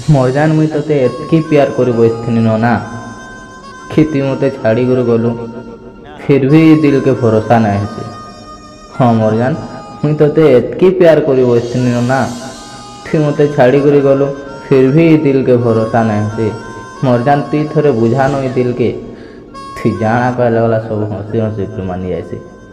मरजान मुई तोते एतकी प्यार कर बसथिनी ना कि तु मते छाड़ी कर गलु फिर भी दिल के भरोसा नहीं है। हाँ मरजान मुई तोते एतकी प्यार कर बसथिनी ना तु मते छाड़ी कर गलु फिर भी दिल के भरोसा नहीं है। मरजान तु थोड़े बुझा नो दिल के तु जाना कहले वाला सब हंसी हंसी मानी जाए।